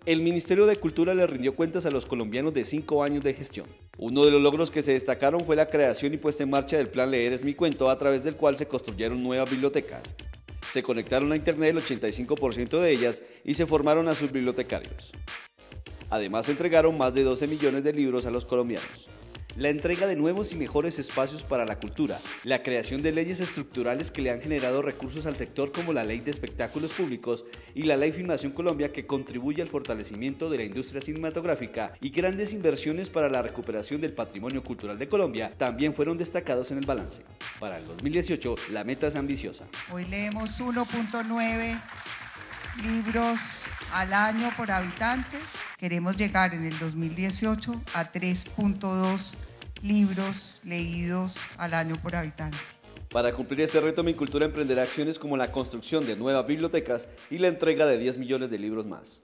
El Ministerio de Cultura le rindió cuentas a los colombianos de 5 años de gestión. Uno de los logros que se destacaron fue la creación y puesta en marcha del Plan Leer es mi cuento, a través del cual se construyeron nuevas bibliotecas. Se conectaron a Internet el 85% de ellas y se formaron a sus bibliotecarios. Además, se entregaron más de 12 millones de libros a los colombianos. La entrega de nuevos y mejores espacios para la cultura, la creación de leyes estructurales que le han generado recursos al sector como la Ley de Espectáculos Públicos y la Ley Filmación Colombia, que contribuye al fortalecimiento de la industria cinematográfica, y grandes inversiones para la recuperación del patrimonio cultural de Colombia, también fueron destacados en el balance. Para el 2018, la meta es ambiciosa. Hoy leemos 1.9 libros al año por habitante. Queremos llegar en el 2018 a 3.2 libros leídos al año por habitante. Para cumplir este reto, Mi Cultura emprenderá acciones como la construcción de nuevas bibliotecas y la entrega de 10 millones de libros más.